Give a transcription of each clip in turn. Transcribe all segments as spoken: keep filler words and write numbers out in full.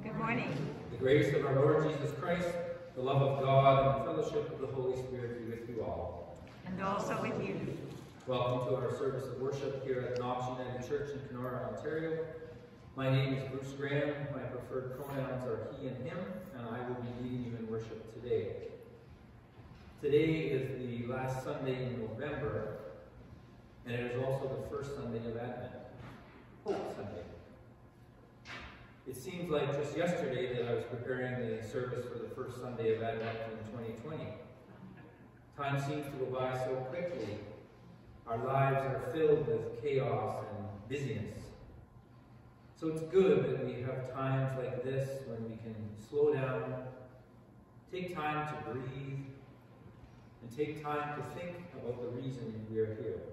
Good morning. The grace of our Lord Jesus Christ, the love of God, and the fellowship of the Holy Spirit be with you all. And also with you. Welcome to our service of worship here at Knox United Church in Kenora, Ontario. My name is Bruce Graham. My preferred pronouns are he and him, and I will be leading you in worship today. Today is the last Sunday in November, and it is also the first Sunday of Advent, Hope Sunday. It seems like just yesterday that I was preparing the service for the first Sunday of Advent in twenty twenty. Time seems to go by so quickly. Our lives are filled with chaos and busyness. So it's good that we have times like this when we can slow down, take time to breathe, and take time to think about the reason we are here.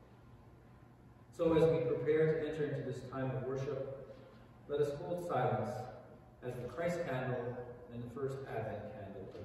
So as we prepare to enter into this time of worship, let us hold silence as the Christ candle and the first Advent candle burn.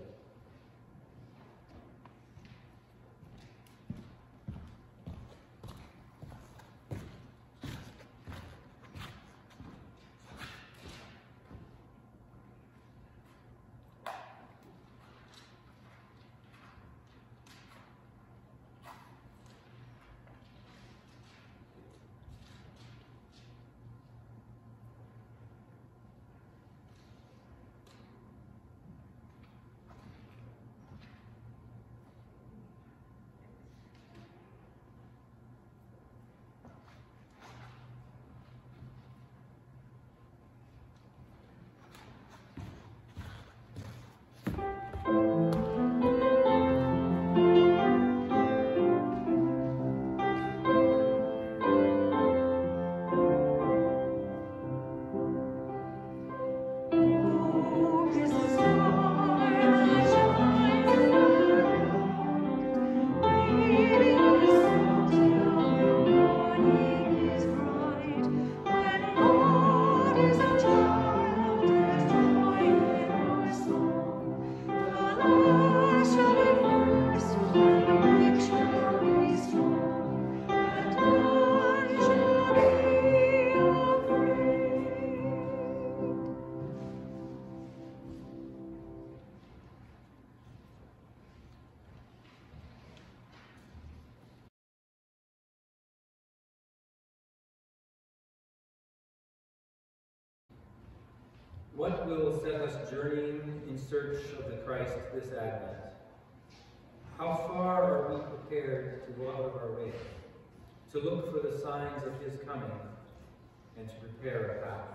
What will set us journeying in search of the Christ this Advent? How far are we prepared to go out of our way, to look for the signs of his coming, and to prepare a path?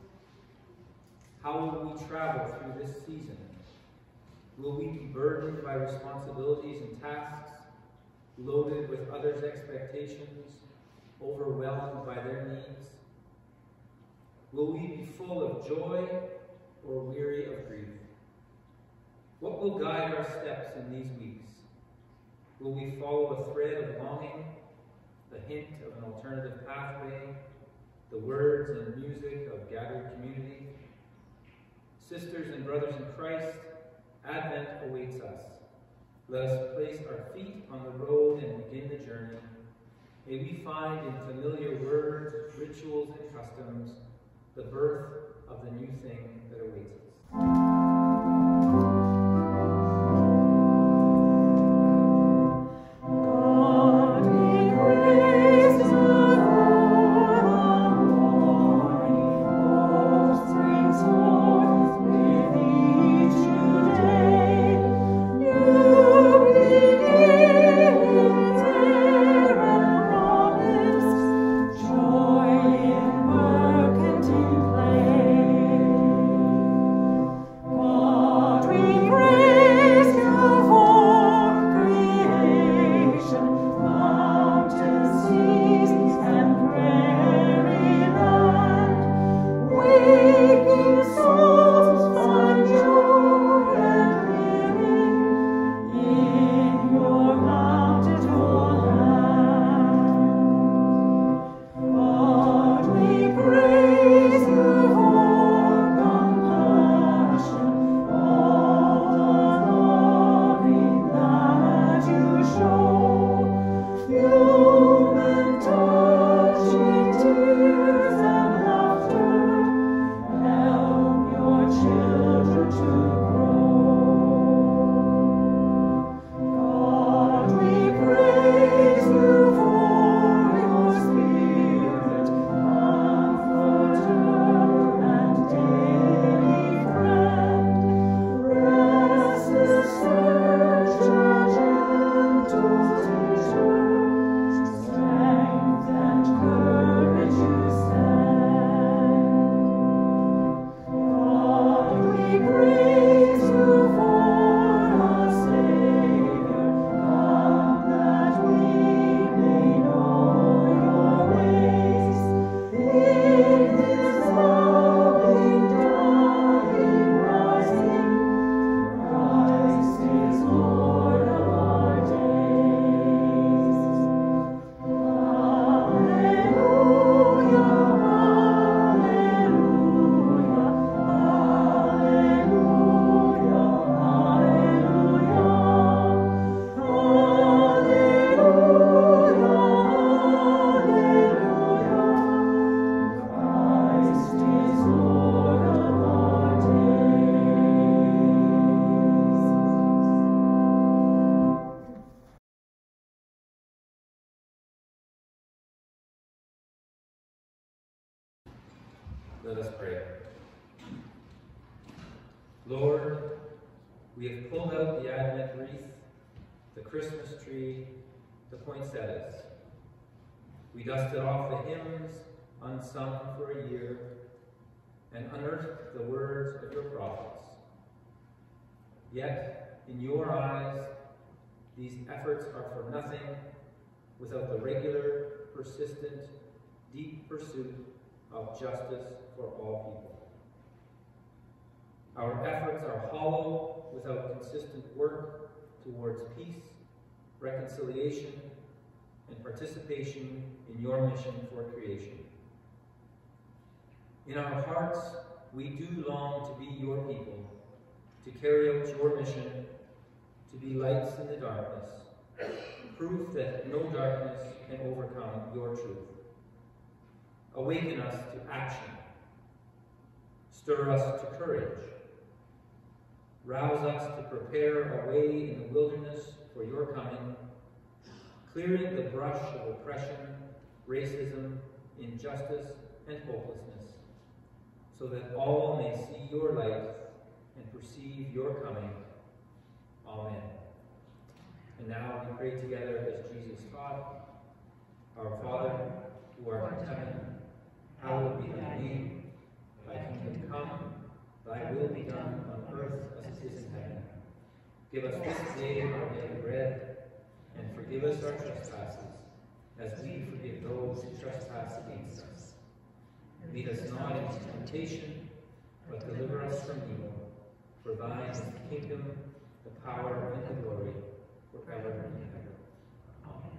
How will we travel through this season? Will we be burdened by responsibilities and tasks, loaded with others' expectations, overwhelmed by their needs? Will we be full of joy or weary of grief? What will guide our steps in these weeks? Will we follow a thread of longing, the hint of an alternative pathway, the words and music of gathered community? Sisters and brothers in Christ, Advent awaits us. Let us place our feet on the road and begin the journey. May we find in familiar words, rituals, and customs the birth of the new thing that awaits us. Joy in work and in play. Let us pray. Lord, we have pulled out the Advent wreath, the Christmas tree, the poinsettias. We dusted off the hymns unsung for a year and unearthed the words of your prophets. Yet, in your eyes, these efforts are for nothing without the regular, persistent, deep pursuit of justice for all people. Our efforts are hollow without consistent work towards peace, reconciliation, and participation in your mission for creation. In our hearts, we do long to be your people, to carry out your mission, to be lights in the darkness, proof that no darkness can overcome your truth. Awaken us to action. Stir us to courage. Rouse us to prepare a way in the wilderness for your coming, clearing the brush of oppression, racism, injustice, and hopelessness, so that all may see your light and perceive your coming. Amen. And now we pray together as Jesus taught. Our Father, who art in heaven, hallowed be thy name. Thy kingdom come, thy will be done on earth as it is in heaven. Give us this day our daily bread, and forgive us our trespasses, as we forgive those who trespass against us. Lead us not into temptation, but deliver us from evil. For thine is the kingdom, the power, and the glory, forever and ever. Amen.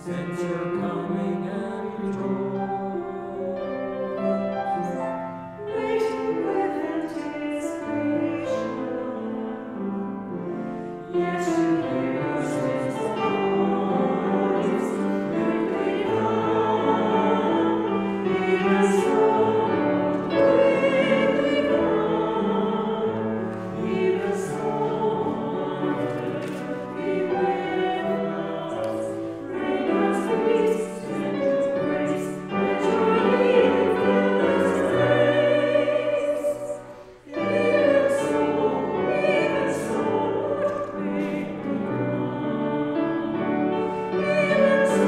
since you're coming and joy. Waiting with anticipation. Yes, you hear us His voice. Quickly come, even so, quickly come, even so, be with us. Bring us peace, send your grace, let your healing fill this place. Even so, even so, quickly come. Even so,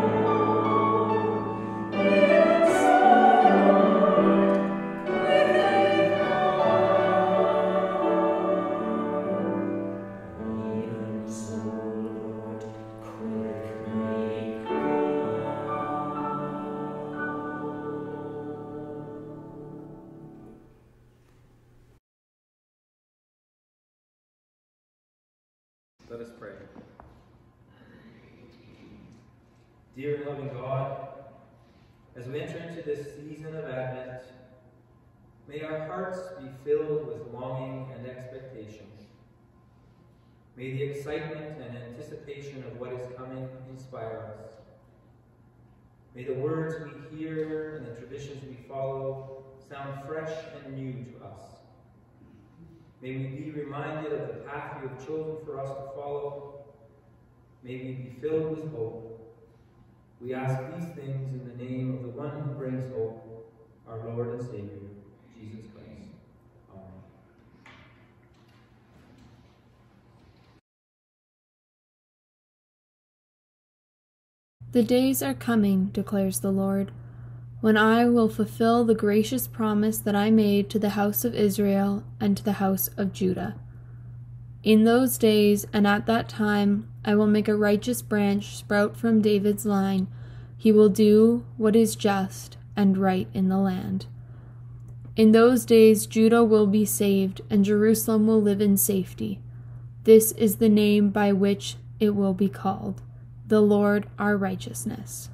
even so, Lord, quickly come. Even so, Lord, quickly Let us pray. Dear and loving God, as we enter into this season of Advent, may our hearts be filled with longing and expectation. May the excitement and anticipation of what is coming inspire us. May the words we hear and the traditions we follow sound fresh and new to us. May we be reminded of the path you have chosen for us to follow. May we be filled with hope. We ask these things in the name of the one who brings hope, our Lord and Savior, Jesus Christ. Amen. The days are coming, declares the Lord, when I will fulfill the gracious promise that I made to the house of Israel and to the house of Judah. In those days and at that time I will make a righteous branch sprout from David's line. He will do what is just and right in the land. In those days Judah will be saved, and Jerusalem will live in safety. This is the name by which it will be called, the Lord our righteousness.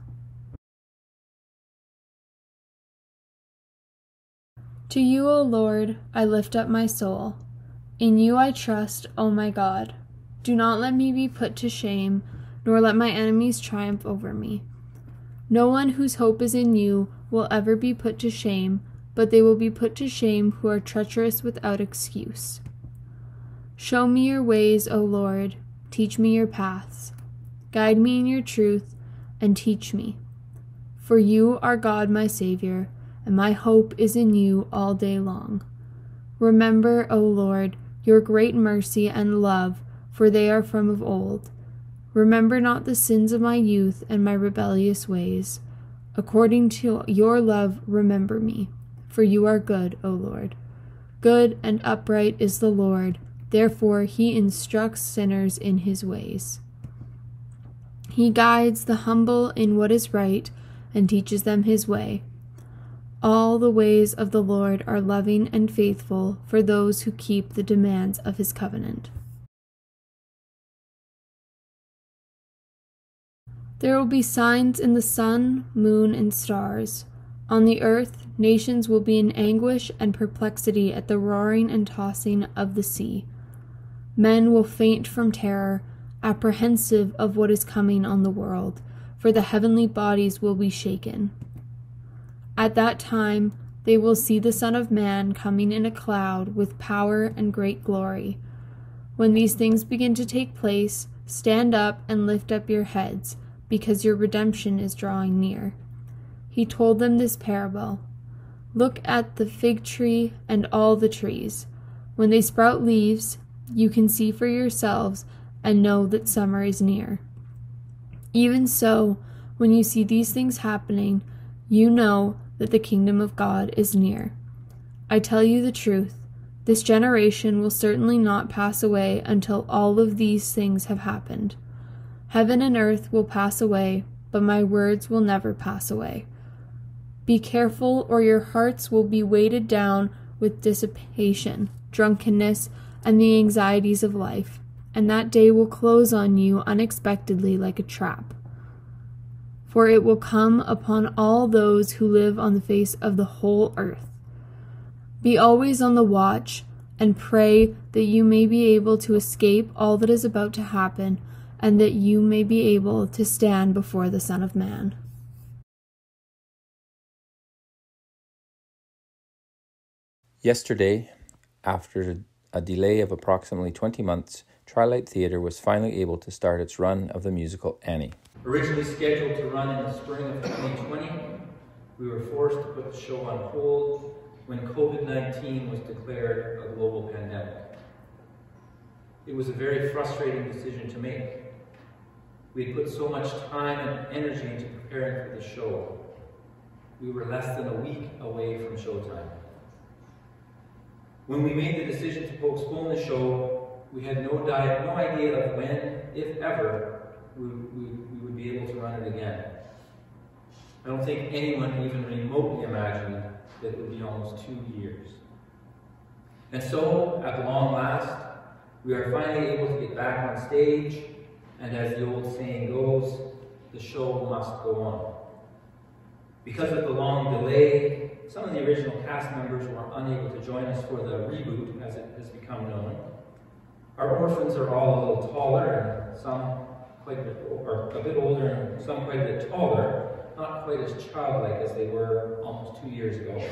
To you, O Lord, I lift up my soul. In you I trust, O my God. Do not let me be put to shame, nor let my enemies triumph over me. No one whose hope is in you will ever be put to shame, but they will be put to shame who are treacherous without excuse. Show me your ways, O Lord. Teach me your paths. Guide me in your truth, and teach me. For you are God, my Savior, and my hope is in you all day long. Remember, O Lord, your great mercy and love, for they are from of old. Remember not the sins of my youth and my rebellious ways. According to your love, remember me, for you are good, O Lord. Good and upright is the Lord, therefore he instructs sinners in his ways. He guides the humble in what is right and teaches them his way. All the ways of the Lord are loving and faithful for those who keep the demands of his covenant. There will be signs in the sun, moon, and stars. On the earth, nations will be in anguish and perplexity at the roaring and tossing of the sea. Men will faint from terror, apprehensive of what is coming on the world, for the heavenly bodies will be shaken. At that time they will see the Son of Man coming in a cloud with power and great glory. When these things begin to take place, stand up and lift up your heads, because your redemption is drawing near. He told them this parable. Look at the fig tree and all the trees. When they sprout leaves, you can see for yourselves and know that summer is near. Even so, when you see these things happening, you know that the kingdom of God is near. I tell you the truth, this generation will certainly not pass away until all of these things have happened. Heaven and earth will pass away, but my words will never pass away. Be careful, or your hearts will be weighted down with dissipation, drunkenness, and the anxieties of life, and that day will close on you unexpectedly like a trap. for it will come upon all those who live on the face of the whole earth. Be always on the watch, and pray that you may be able to escape all that is about to happen, and that you may be able to stand before the Son of Man. Yesterday, after a delay of approximately twenty months, Trilight Theatre was finally able to start its run of the musical Annie. Originally scheduled to run in the spring of twenty twenty, we were forced to put the show on hold when COVID nineteen was declared a global pandemic. It was a very frustrating decision to make. We had put so much time and energy into preparing for the show. We were less than a week away from showtime. When we made the decision to postpone the show, we had no, di- no idea of when, if ever, we, we, we would be able to run it again. I don't think anyone even remotely imagined that it would be almost two years. And so, at long last, we are finally able to get back on stage, and as the old saying goes, the show must go on. Because of the long delay, some of the original cast members were unable to join us for the reboot, as it has become known. Our orphans are all a little taller, and some quite a bit, or a bit older, and some quite a bit taller, not quite as childlike as they were almost two years ago.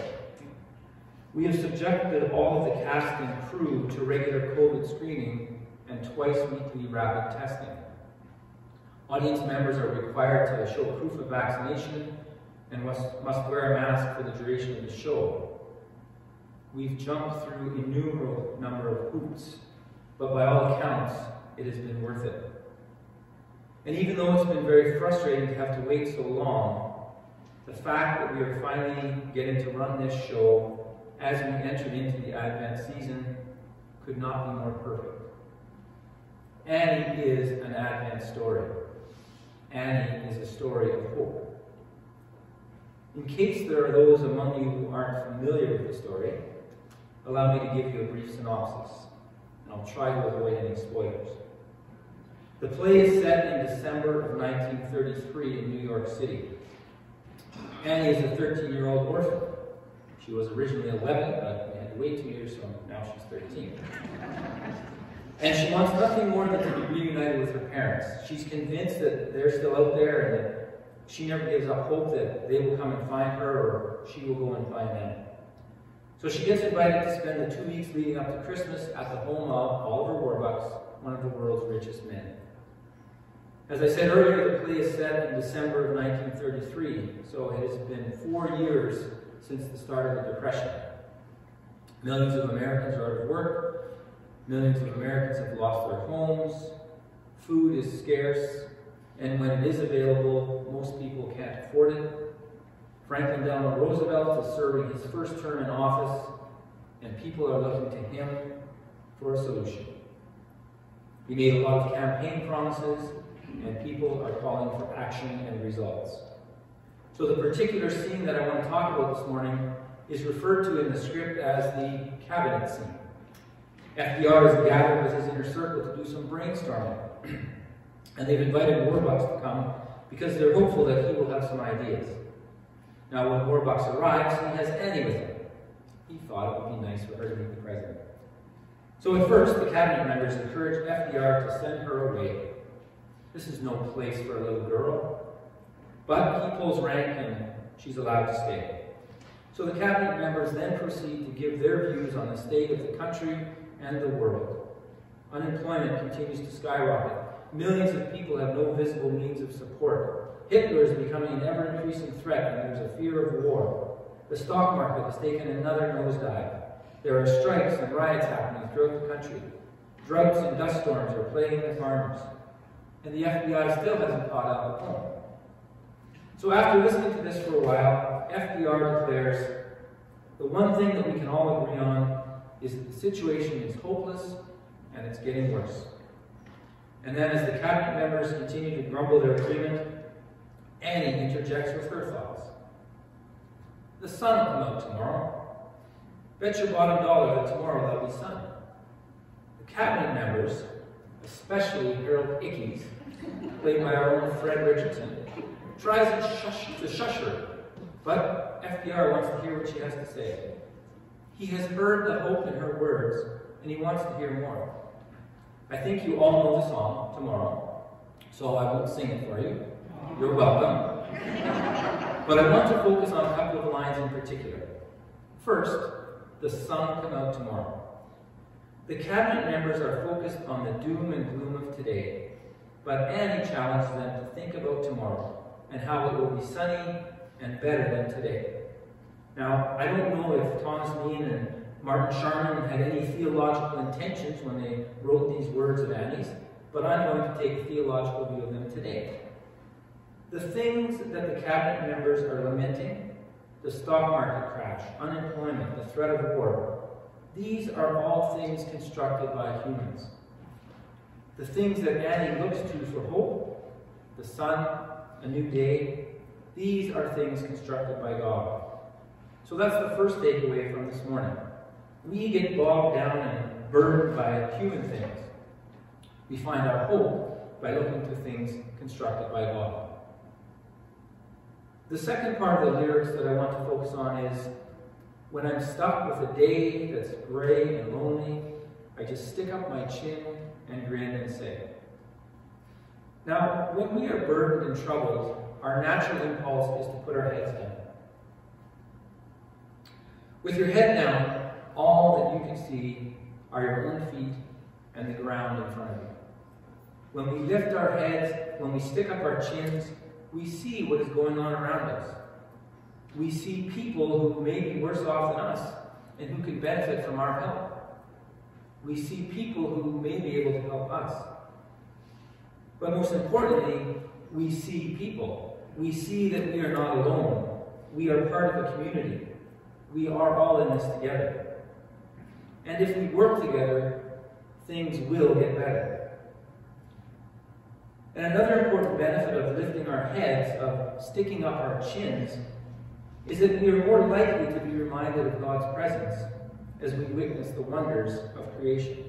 We have subjected all of the cast and crew to regular COVID screening and twice weekly rapid testing. Audience members are required to show proof of vaccination and must, must wear a mask for the duration of the show. We've jumped through an innumerable number of hoops, but by all accounts, it has been worth it. And even though it's been very frustrating to have to wait so long, the fact that we are finally getting to run this show as we entered into the Advent season could not be more perfect. Annie is an Advent story. Annie is a story of hope. In case there are those among you who aren't familiar with the story, allow me to give you a brief synopsis, and I'll try to avoid any spoilers. The play is set in December of nineteen thirty-three in New York City. Annie is a thirteen-year-old orphan. She was originally eleven, but we had to wait two years, so now she's thirteen. And she wants nothing more than to be reunited with her parents. She's convinced that they're still out there and that she never gives up hope that they will come and find her or she will go and find them. So she gets invited to spend the two weeks leading up to Christmas at the home of Oliver Warbucks, one of the world's richest men. As I said earlier, the play is set in December of nineteen thirty-three, so it has been four years since the start of the Depression. Millions of Americans are out of work. Millions of Americans have lost their homes. Food is scarce, and when it is available, most people can't afford it. Franklin Delano Roosevelt is serving his first term in office, and people are looking to him for a solution. He made a lot of campaign promises, and people are calling for action and results. So the particular scene that I want to talk about this morning is referred to in the script as the cabinet scene. F D R is gathered with his inner circle to do some brainstorming. And they've invited Warbucks to come because they're hopeful that he will have some ideas. Now when Warbucks arrives, he has Annie with him. He thought it would be nice for her to meet the president. So at first, the cabinet members encouraged F D R to send her away. This is no place for a little girl. But he pulls rank and she's allowed to stay. So the cabinet members then proceed to give their views on the state of the country and the world. Unemployment continues to skyrocket. Millions of people have no visible means of support. Hitler is becoming an ever-increasing threat and there's a fear of war. The stock market has taken another nosedive. There are strikes and riots happening throughout the country. Droughts and dust storms are plaguing the farmers. And the F B I still hasn't caught Al Capone. So after listening to this for a while, F D R declares, the one thing that we can all agree on is that the situation is hopeless and it's getting worse. And then as the cabinet members continue to grumble their agreement, Annie interjects with her thoughts. The sun will come out tomorrow. Bet your bottom dollar that tomorrow there'll be sun. The cabinet members, especially Harold Ickes, played by our own Fred Richardson, tries to shush, to shush her, but F D R wants to hear what she has to say. He has heard the hope in her words, and he wants to hear more. I think you all know the song, Tomorrow, so I won't sing it for you. You're welcome. But I want to focus on a couple of lines in particular. First, the sun come out tomorrow. The cabinet members are focused on the doom and gloom of today, but Annie challenges them to think about tomorrow and how it will be sunny and better than today. Now, I don't know if Thomas Meehan and Martin Sharman had any theological intentions when they wrote these words of Annie's, but I'm going to take a theological view of them today. The things that the cabinet members are lamenting, the stock market crash, unemployment, the threat of war, these are all things constructed by humans. The things that Annie looks to for hope, the sun, a new day, these are things constructed by God. So that's the first takeaway from this morning. We get bogged down and burdened by human things. We find our hope by looking to things constructed by God. The second part of the lyrics that I want to focus on is, when I'm stuck with a day that's gray and lonely, I just stick up my chin and grin and say. Now, when we are burdened and troubled, our natural impulse is to put our heads down. With your head down, all that you can see are your own feet and the ground in front of you. When we lift our heads, when we stick up our chins, we see what is going on around us. We see people who may be worse off than us and who could benefit from our help. We see people who may be able to help us. But most importantly, we see people. We see that we are not alone. We are part of a community. We are all in this together. And if we work together, things will get better. And another important benefit of lifting our heads, of sticking up our chins, is that we are more likely to be reminded of God's presence as we witness the wonders of creation.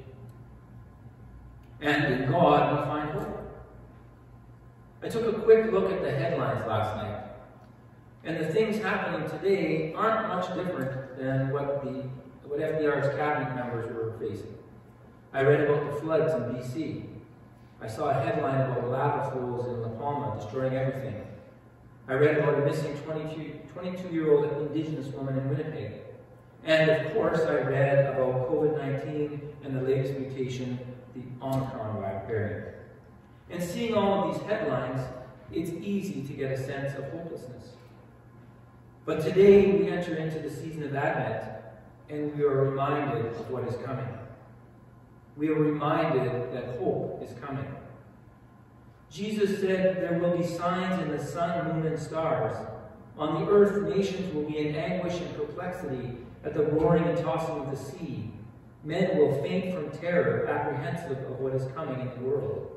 And in God, we find hope. I took a quick look at the headlines last night, and the things happening today aren't much different than what, the, what F D R's cabinet members were facing. I read about the floods in B C. I saw a headline about lava flows in La Palma destroying everything. I read about a missing twenty-two-year-old Indigenous woman in Winnipeg. And of course, I read about COVID nineteen and the latest mutation, the Omicron variant. And seeing all of these headlines, it's easy to get a sense of hopelessness. But today, we enter into the season of Advent, and we are reminded of what is coming. We are reminded that hope is coming. Jesus said there will be signs in the sun, moon, and stars. On the earth, nations will be in anguish and perplexity at the roaring and tossing of the sea. Men will faint from terror, apprehensive of what is coming in the world.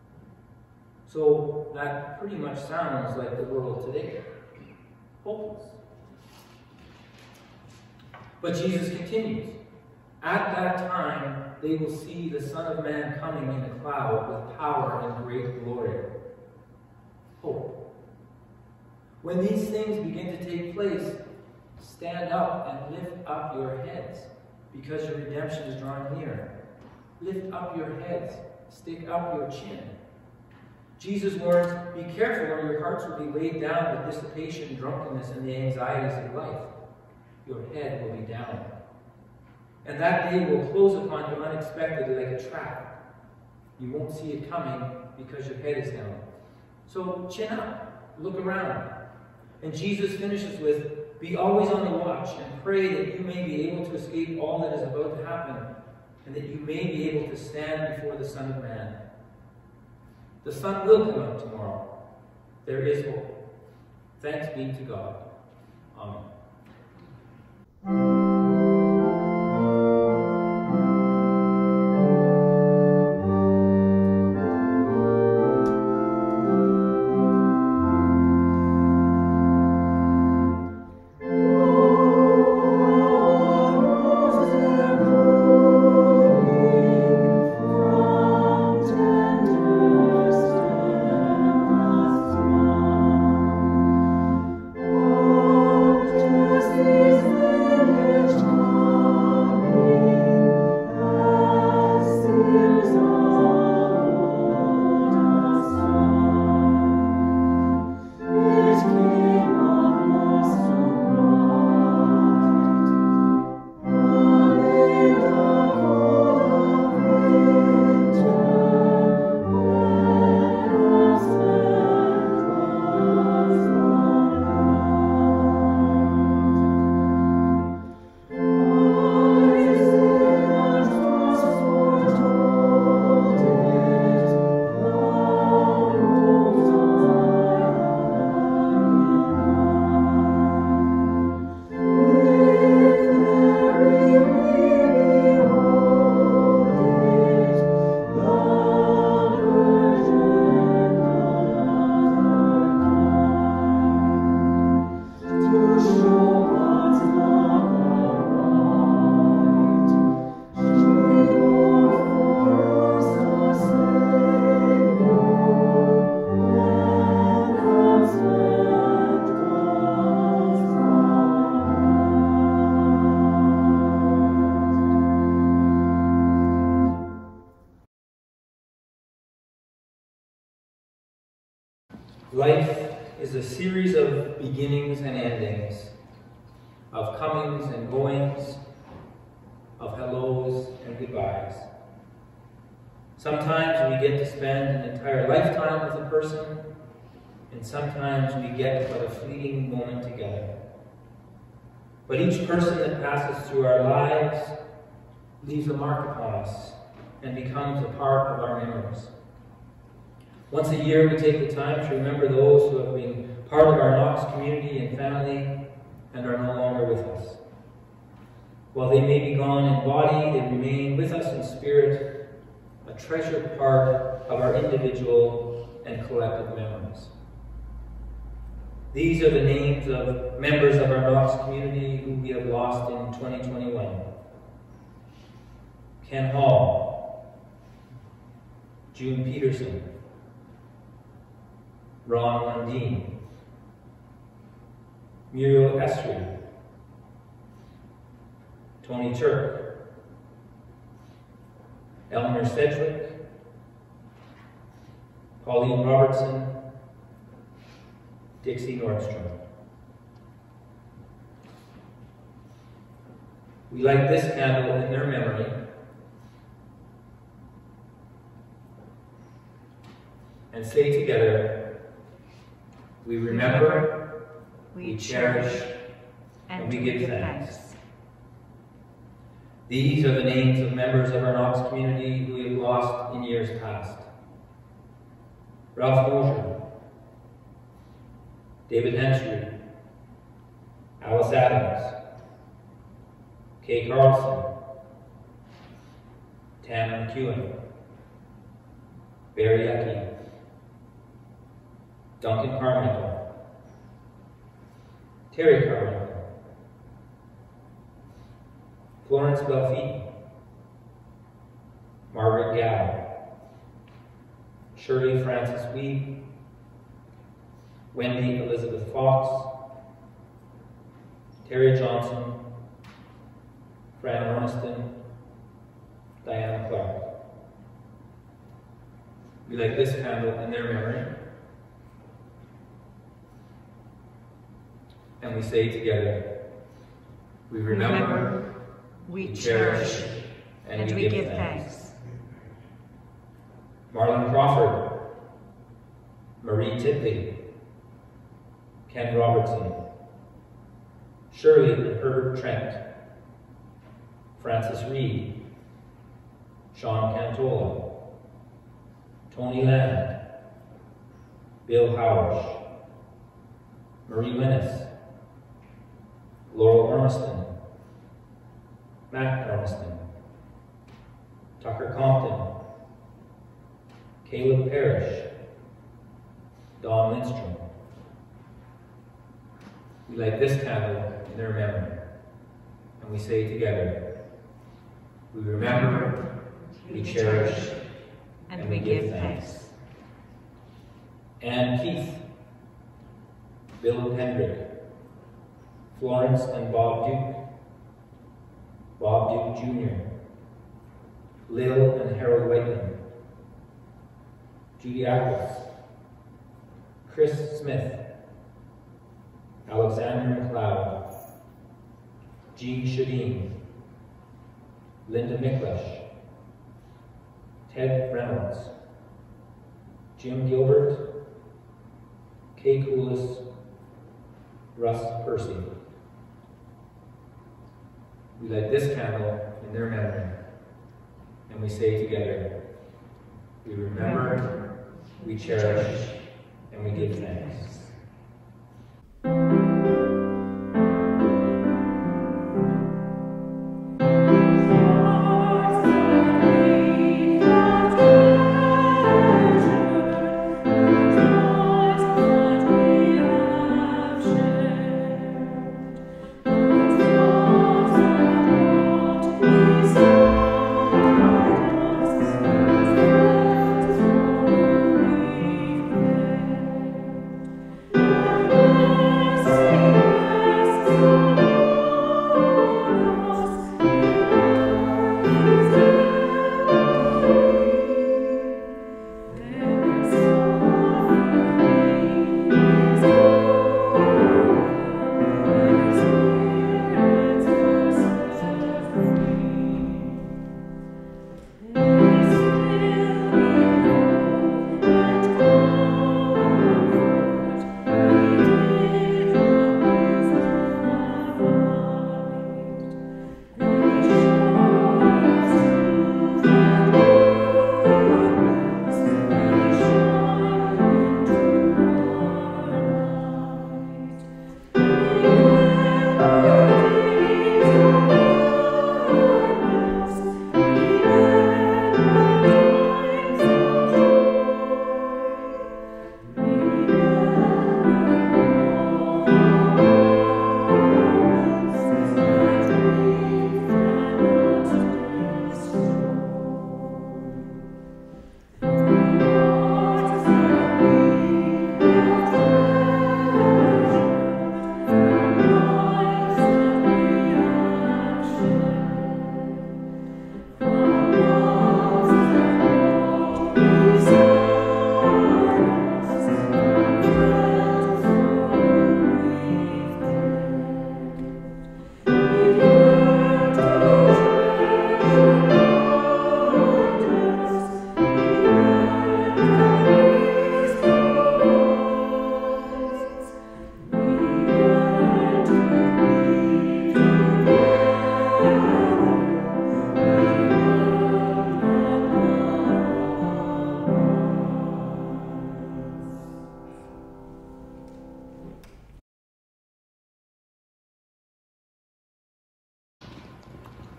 So that pretty much sounds like the world today. Hopeless. But Jesus continues. At that time, they will see the Son of Man coming in a cloud with power and great glory. Hope. When these things begin to take place, stand up and lift up your heads, because your redemption is drawing near. Lift up your heads. Stick up your chin. Jesus warns, be careful or your hearts will be weighed down with dissipation, drunkenness, and the anxieties of life. Your head will be down. And that day will close upon you unexpectedly like a trap. You won't see it coming because your head is down. So chin up, look around. And Jesus finishes with, be always on the watch and pray that you may be able to escape all that is about to happen, and that you may be able to stand before the Son of Man. The sun will come out tomorrow. There is hope. Thanks be to God. Amen. Tender Life is a series of beginnings and endings, of comings and goings, of hellos and goodbyes. Sometimes we get to spend an entire lifetime with a person, and sometimes we get but a fleeting moment together. But each person that passes through our lives leaves a mark upon us and becomes a part of our memories. Once a year, we take the time to remember those who have been part of our Knox community and family and are no longer with us. While they may be gone in body, they remain with us in spirit, a treasured part of our individual and collective memories. These are the names of members of our Knox community who we have lost in twenty twenty-one. Ken Hall, June Peterson, Ron Lundeen, Muriel Esri, Tony Turk, Eleanor Sedgwick, Pauline Robertson, Dixie Nordstrom. We light this candle in their memory and say together, we remember, we cherish, and we give thanks. These are the names of members of our Knox community who we have lost in years past. Ralph Mosier, David Hensrew, Alice Adams, Kay Carlson, Tam McEwen, Barry Ecke, Duncan Carmichael, Terry Carmichael, Florence Belfi, Margaret Gow, Shirley Frances Weed, Wendy Elizabeth Fox, Terry Johnson, Fran Ormiston, Diana Clark. We light this candle in their memory, and we say together, we remember, remember we, we cherish, cherish, and, and we, we give, give thanks. thanks. Marlon Crawford, Marie Titley, Ken Robertson, Shirley and Herbert Trent, Francis Reed, Sean Cantola, Tony Land, Bill Howard, Marie Winnis, Laurel Ormiston, Matt Ormiston, Tucker Compton, Caleb Parrish, Don Lindstrom. We light this candle in their memory, and we say together, we remember, we cherish, and, and we, we give give thanks. thanks. Ann Keith, Bill Hendrick, Florence and Bob Duke, Bob Duke Junior, Lil and Harold Whiteman, Judy Ackles, Chris Smith, Alexander McLeod, Jean Shadeen, Linda Miklesh, Ted Reynolds, Jim Gilbert, Kay Coolis, Russ Percy. We light this candle in their memory, and we say together, we remember, we cherish, and we give thanks.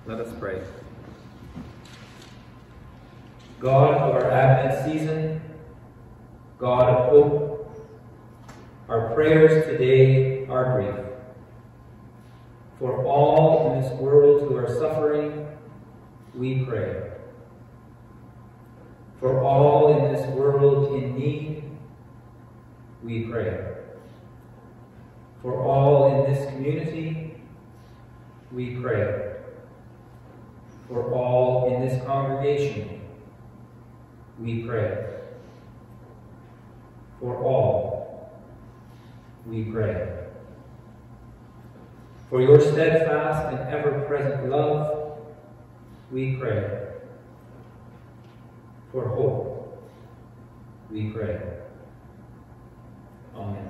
Let us pray. God of our Advent season, God of hope, our prayers today are brief. For all in this world who are suffering, we pray. For all in this world in need, we pray. For all in this community, we pray. For all in this congregation, we pray. For all, we pray. For your steadfast and ever-present love, we pray. For hope, we pray. Amen.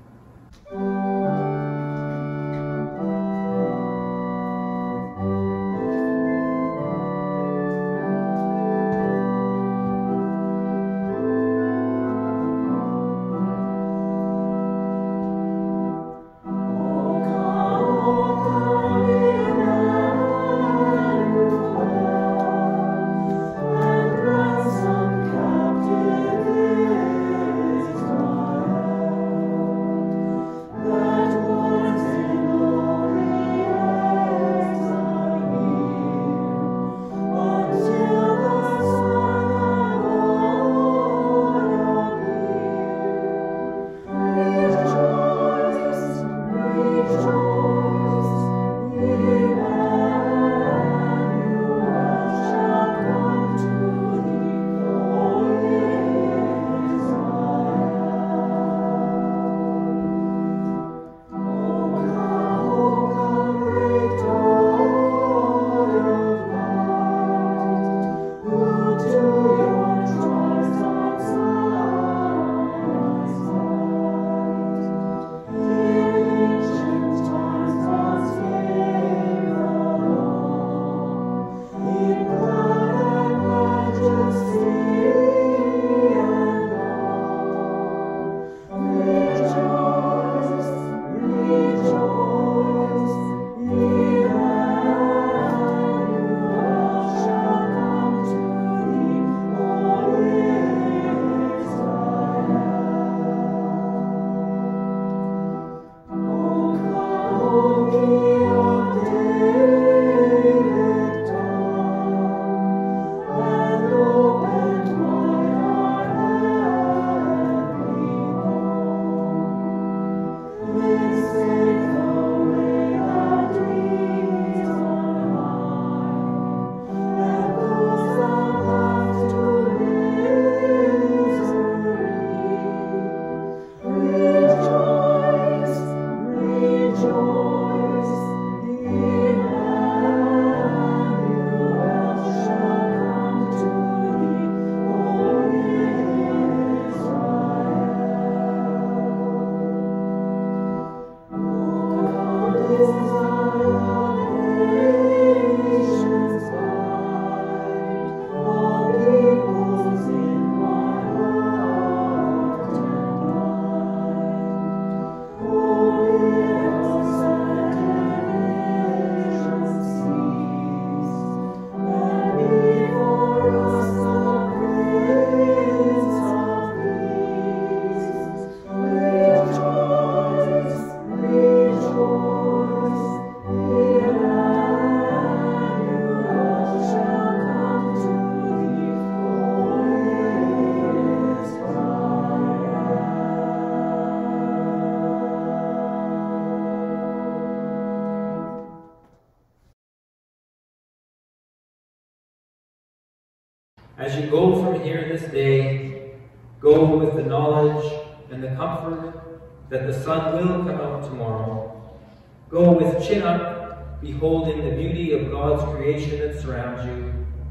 As you go from here this day, go with the knowledge and the comfort that the sun will come out tomorrow. Go with chin up, beholding the beauty of God's creation that surrounds you.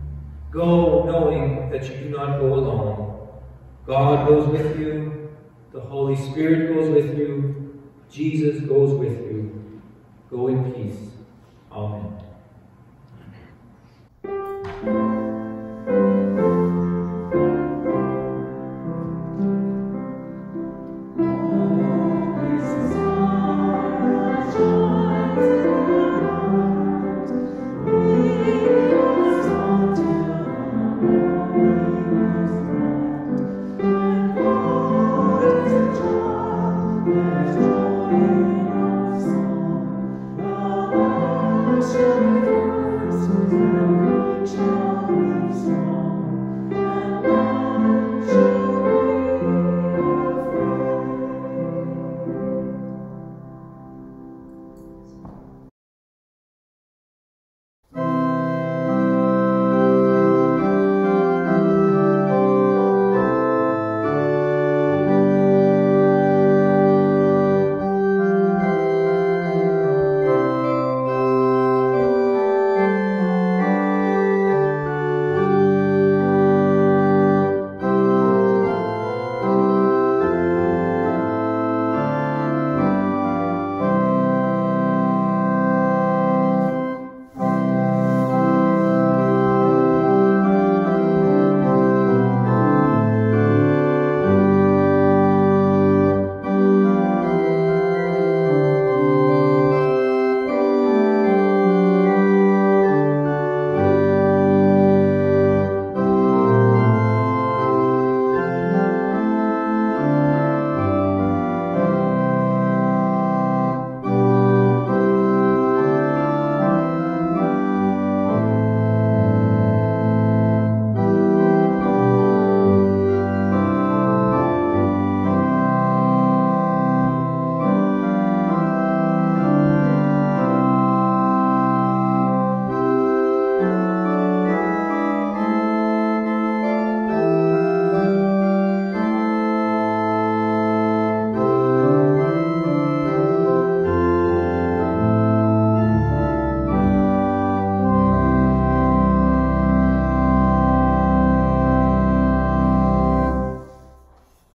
Go knowing that you do not go alone. God goes with you. The Holy Spirit goes with you. Jesus goes with you. Go in peace. Amen. We Amen.